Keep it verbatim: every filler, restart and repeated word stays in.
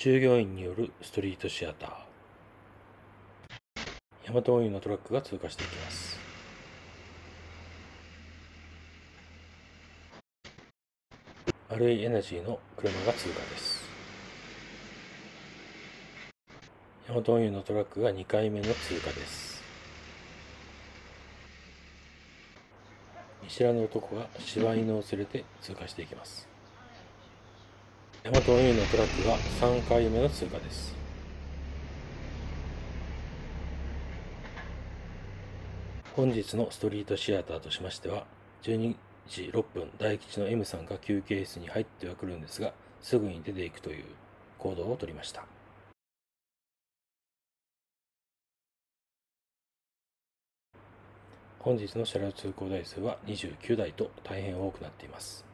従業員によるストリートシアター。ヤマト運輸のトラックが通過していきます。アールエー エナジーの車が通過です。ヤマト運輸のトラックがにかいめの通過です。見知らぬ男が柴犬を連れて通過していきます。ヤマト運輸のトラックがさんかいめの通過です。本日のストリートシアターとしましては、じゅうにじろっぷん大吉の M さんが休憩室に入ってはくるんですが、すぐに出ていくという行動をとりました。本日の車両通行台数はにじゅうきゅうだいと大変多くなっています。